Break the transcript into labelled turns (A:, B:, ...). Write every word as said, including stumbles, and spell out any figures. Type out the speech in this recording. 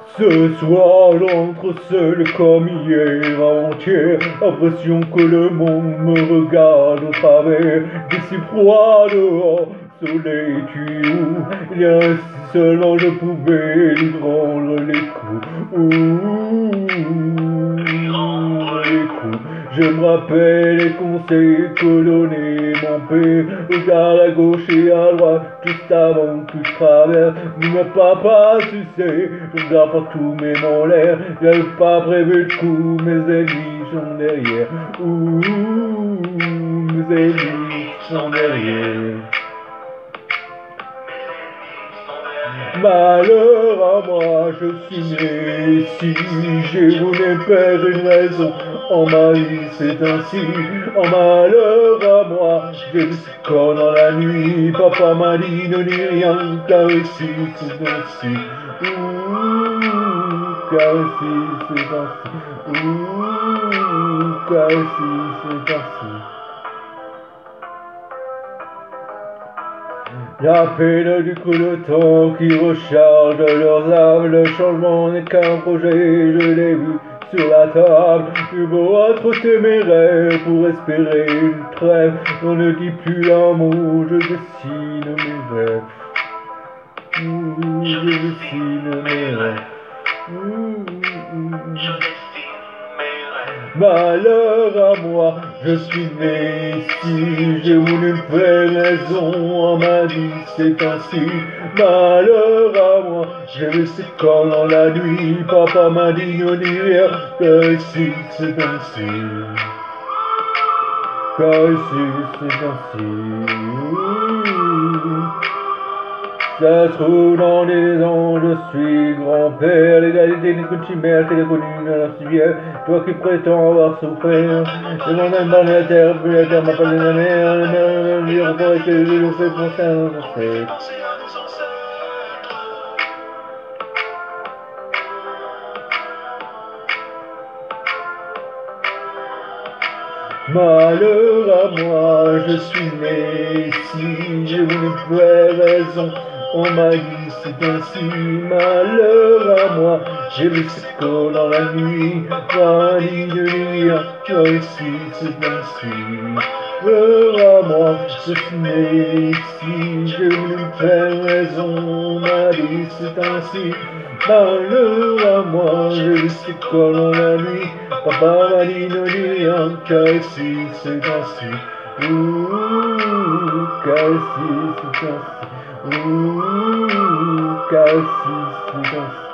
A: Ce soir, j'entre seul comme hier avant-hier, l'impression que le monde me regarde au travers des si froids dehors. Soleil, tu es où? Il y a ainsi seulement je pouvais lui rendre les coups. Ouh, les coups. Je me rappelle les conseils que donnait mon père. Regarde à gauche et à droite, juste avant que je traverse. Mais papa, tu sais, je regarde partout, mais mon l'air. J'avais pas prévu de coup, mes ennemis sont derrière. Ouh, mes ennemis sont derrière. Malheur à moi, je suis né ici, j'ai voulu perdre une raison, en ma vie c'est ainsi, en malheur à moi, j'ai vu ce corps dans la nuit, papa m'a dit ne dis rien, car ici c'est ainsi, ouh, car ici c'est ainsi, ouh, car ici c'est ainsi. La peine du coup de temps qui recharge leurs âmes, le changement n'est qu'un projet, je l'ai vu sur la table. Tu beau être téméraire pour espérer une trêve, on ne dit plus un mot, je dessine mes rêves. Ouh, je dessine mes rêves. Ouh, malheur à moi, je suis né ici, j'ai voulu faire raison, on m'a dit c'est ainsi. Malheur à moi, j'ai vu ce corps dans la nuit, papa m'a dit ne dis rien, car ici c'est ainsi. Car ici c'est ainsi. Ça se trouve dans les ans, je suis grand-père, l'égalité n'est qu'une chimère qui est connue dans la civière. Toi qui prétends avoir souffert, et mon âme dans la terre, puis la terre m'appelle la mer, la mer me dit encore que je l'ai fait penser à nos ancêtres. Malheur à moi, je suis né ici, j'ai voulu faire raison, on m'a dit c'est ainsi. Malheur à moi, j'ai vu ce corps dans la nuit, m'a dit de rien, car ici c'est ainsi. Malheur à moi, je suis né ici, j'ai voulu faire raison, on m'a dit c'est ainsi. Malheur à moi, j'ai vu ce corps dans la nuit, papa m'a dit ne dis rien, car ici c'est ainsi. Ouh, car ici c'est ainsi. Ouh, car ici c'est ainsi.